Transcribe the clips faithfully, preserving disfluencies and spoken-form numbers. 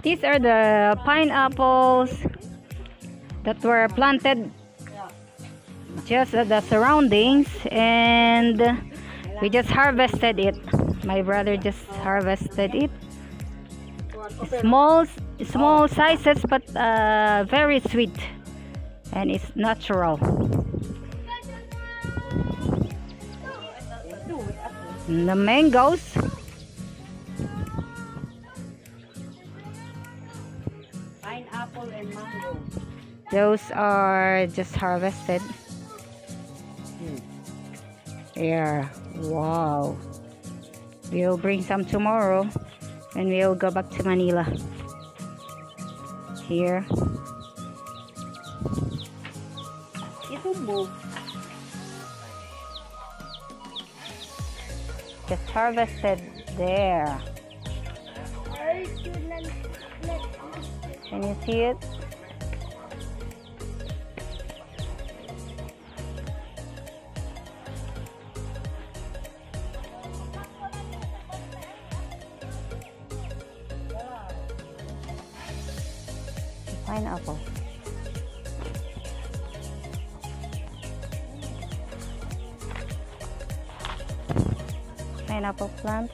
These are the pineapples that were planted just at the surroundings, and we just harvested it. My brother just harvested it. Small, small sizes, but uh, very sweet, and it's natural. And the mangoes. Pineapple and mango. Those are just harvested. Yeah, wow. We'll bring some tomorrow and we'll go back to Manila. Here. Ito Just harvested there. Can you see it? Pineapple. Pineapple plant.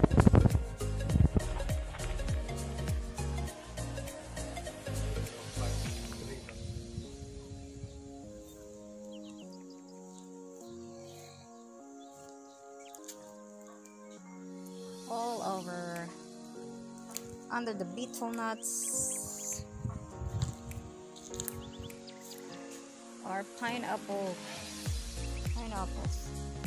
All over under the beetle nuts are pineapple pineapples.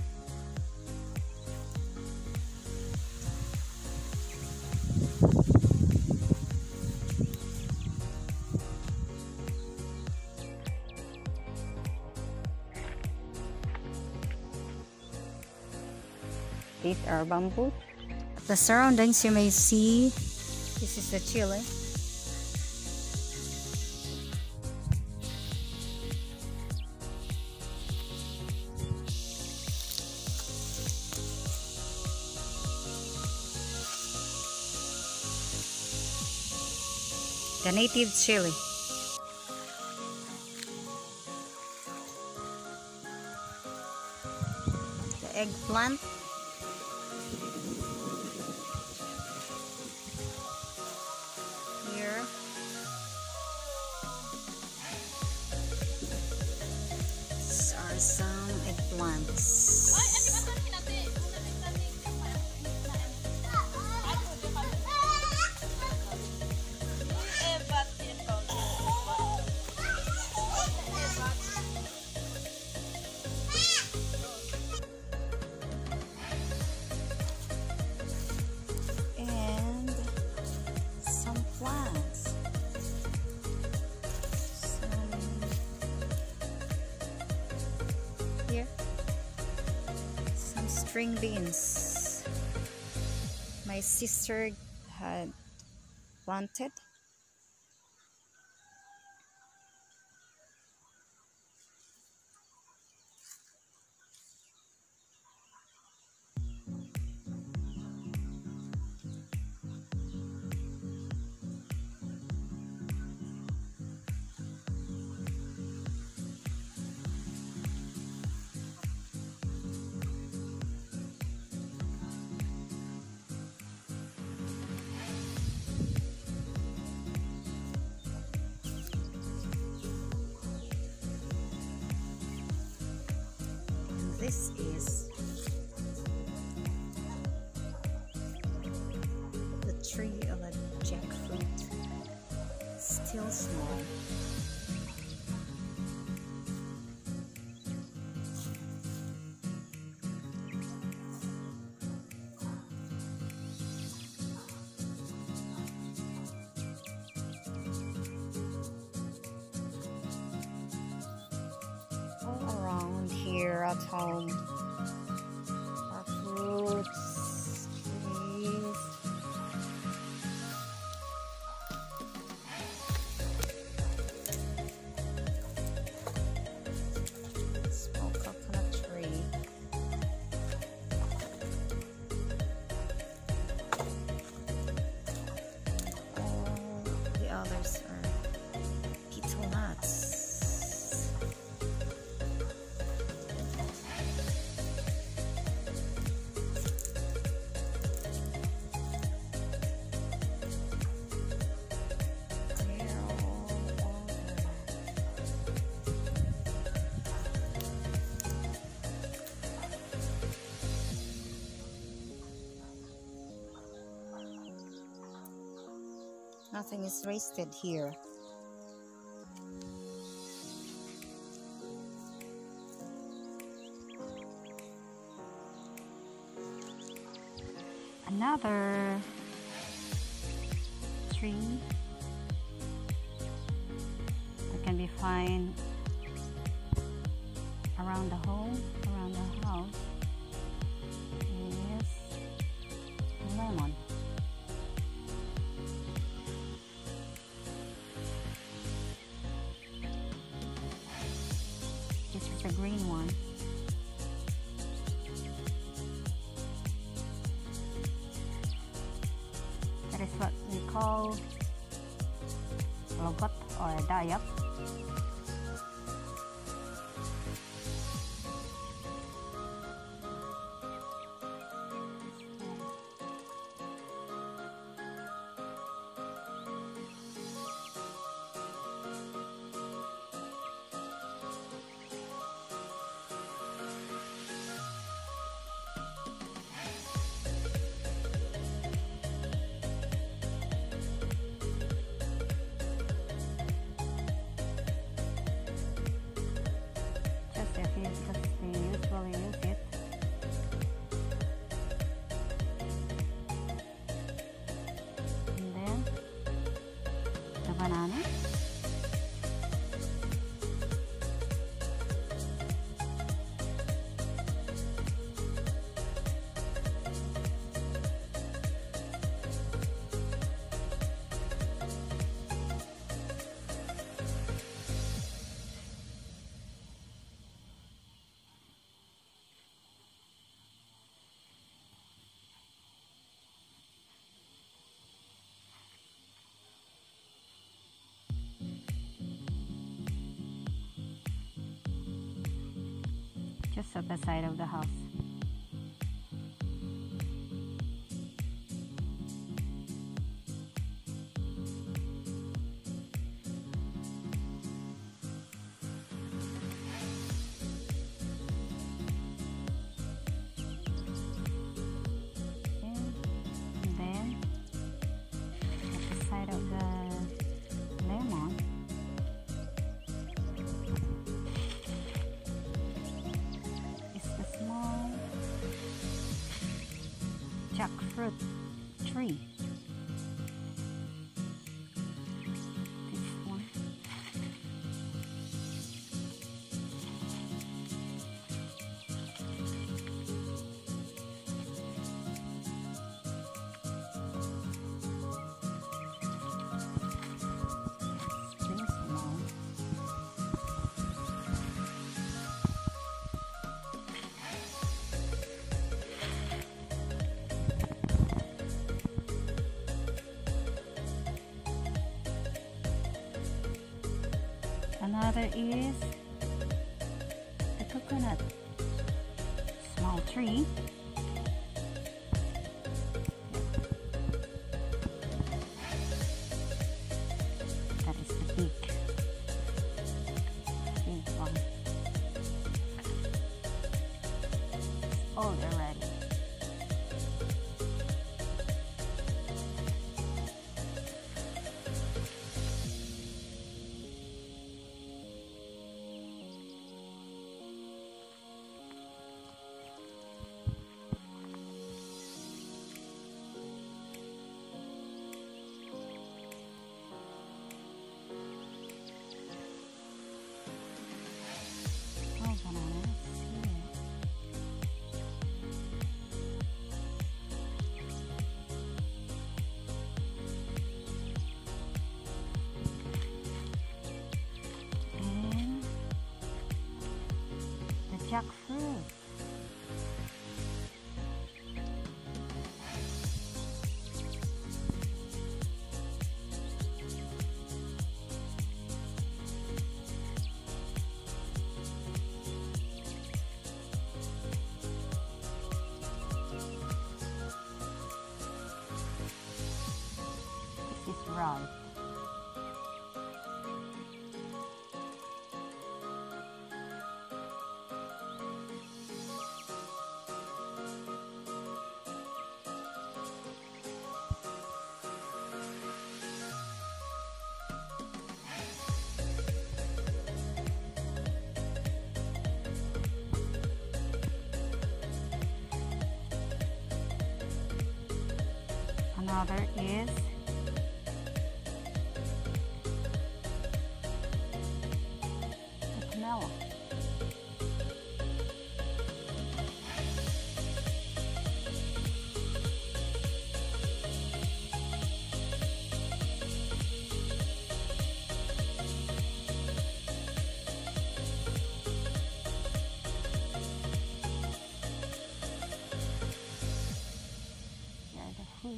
These are bamboo. The surroundings you may see, this is the chili. The native chili. The eggplant. Here. These are some eggplants. Here, some string beans my sister had planted. This is the tree of a jackfruit, still small. All around here at home are fruits, trees. Small coconut tree. Oh. Nothing is wasted here. Another tree that can be found around the home, around the house is lemon. This is the green one. That is what we call logot or dayak. Because they usually use it. And then the banana. Just at the side of the house. And then at the side of the lemon, jackfruit tree. This one. Pretty small. Another is the coconut, small tree. That is the big, big one. Oh, they're ready. Jackfruit. This is ripe. Another is the pomelo. Fruit.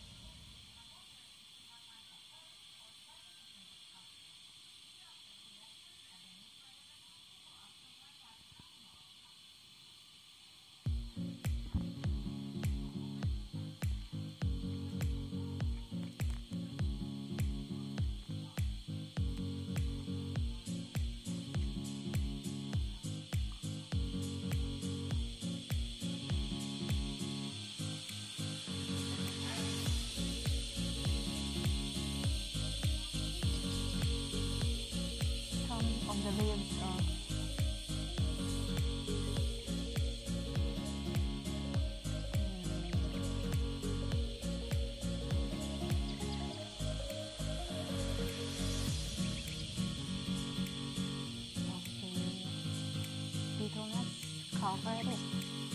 Of the leaves of beetle nuts covered it.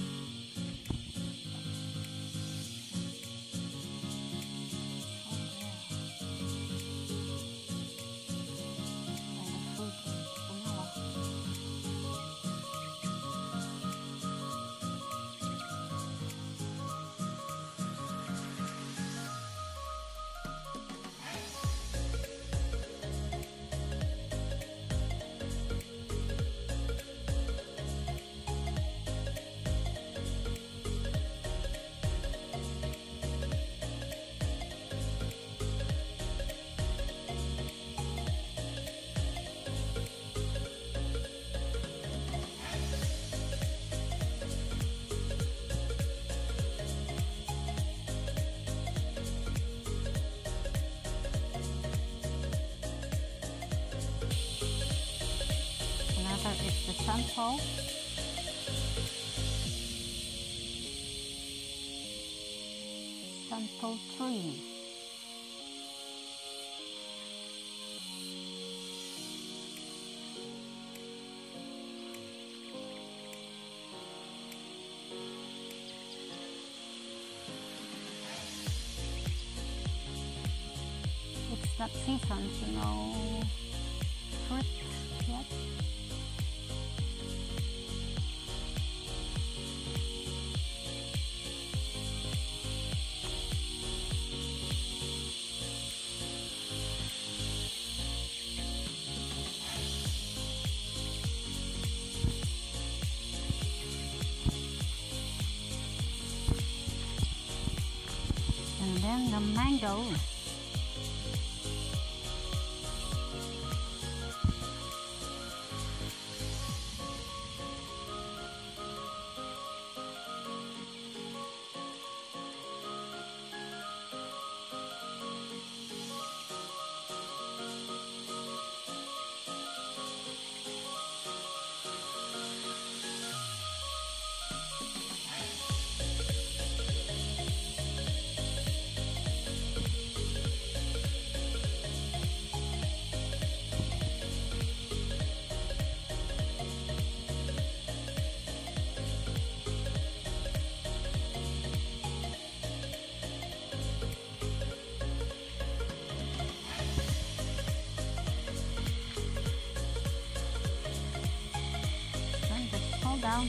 Another is the sunflower. Sunflower tree. It's not season, you know, fruit yet. And then the mango. Down.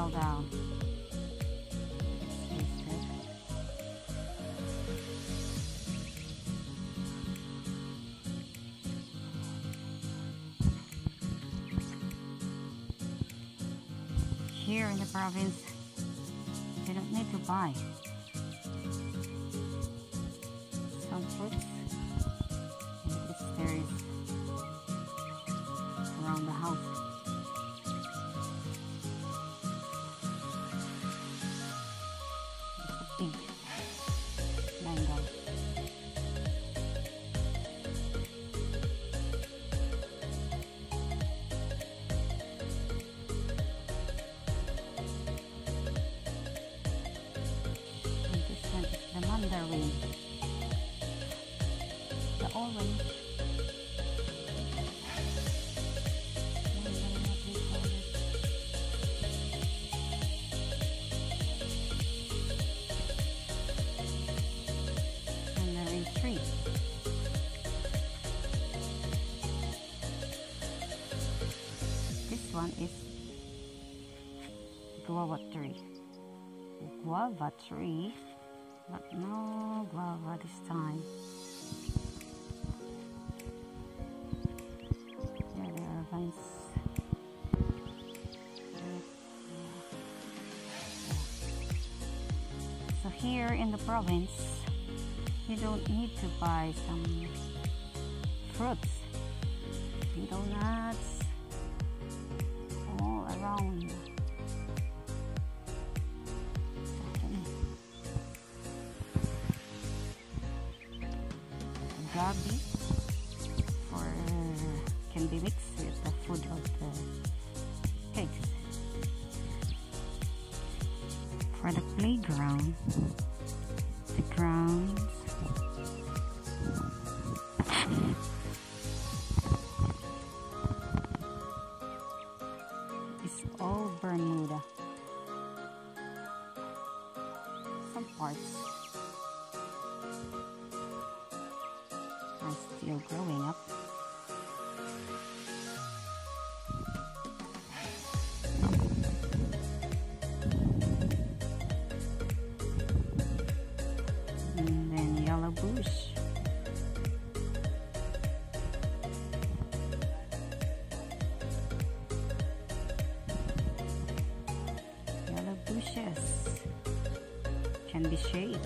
fell down. Here in the province, you don't need to buy some fruits. It's there is around the house. It's a big mango. The mandarin, the orange, mandarin tree. This one is guava tree. Guava tree. But no guava this time. Here there are vines. So here in the province, you don't need to buy some fruits, little nuts, all around. Gabi or can be mixed with the food of the pigs. For the playground, the grounds is all Bermuda. Some parts are still growing up. And then yellow bush. Yellow bushes can be shaped.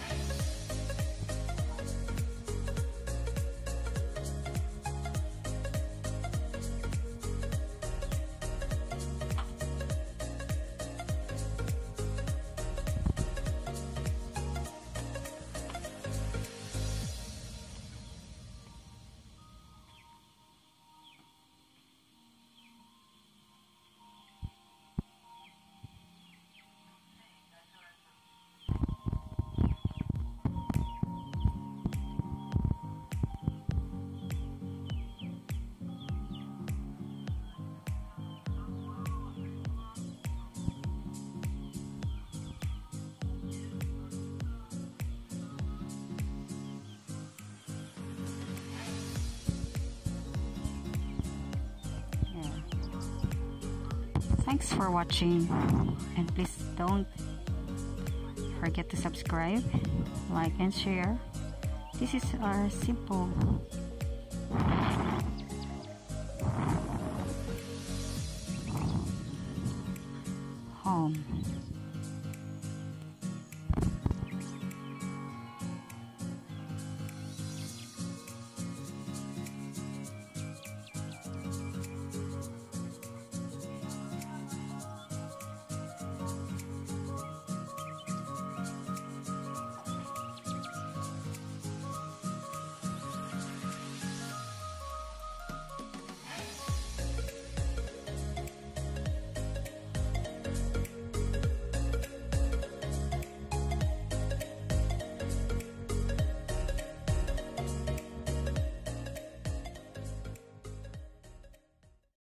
Thanks for watching, and please don't forget to subscribe, like and share. This is our simple home.